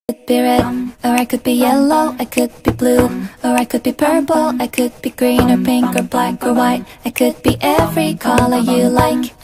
Could be red, or I could be yellow, I could be blue, or I could be purple, I could be green or pink or black or white. I could be every color you like.